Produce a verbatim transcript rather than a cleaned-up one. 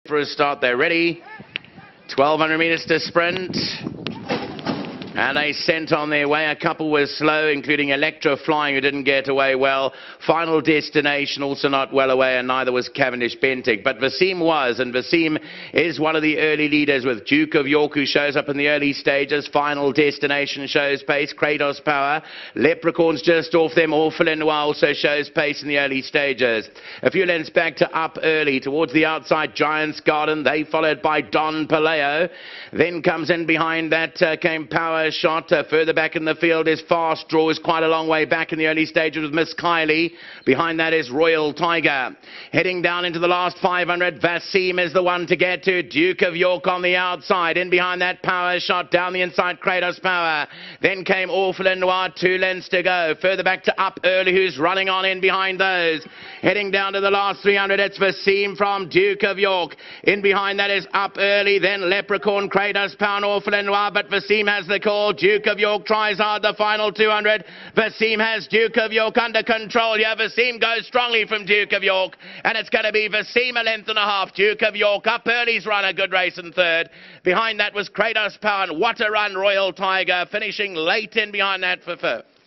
for a start. They're ready. twelve hundred metres to sprint. And they sent on their way. A couple were slow, including Electra Flying, who didn't get away well. Final Destination also not well away, and neither was Cavendish Bentic. But Vaseem was, and Vaseem is one of the early leaders with Duke of York, who shows up in the early stages. Final Destination shows pace. Kratos Power. Leprechaun's just off them. Awful and Noir also shows pace in the early stages. A few lengths back to Up Early. Towards the outside, Giant's Garden. They followed by Don Paleo. Then comes in behind that uh, came Power Shot. Uh, further back in the field is Fast Draw, is quite a long way back in the early stages with Miss Kylie. Behind that is Royal Tiger. Heading down into the last five hundred, Vaseem is the one to get to. Duke of York on the outside. In behind that, Power Shot. Down the inside, Kratos Power. Then came Awful and Noir, two lengths to go. Further back to Up Early, who's running on in behind those. Heading down to the last three hundred, it's Vaseem from Duke of York. In behind that is Up Early, then Leprechaun, Kratos Power, Awful and Noir, but Vaseem has the call. Duke of York tries hard the final two hundred. Vaseem has Duke of York under control. Yeah, Vaseem goes strongly from Duke of York, and it's going to be Vaseem a length and a half. Duke of York Up Early's run a good race in third. Behind that was Kratos Power, and what a run, Royal Tiger, finishing late in behind that for fifth.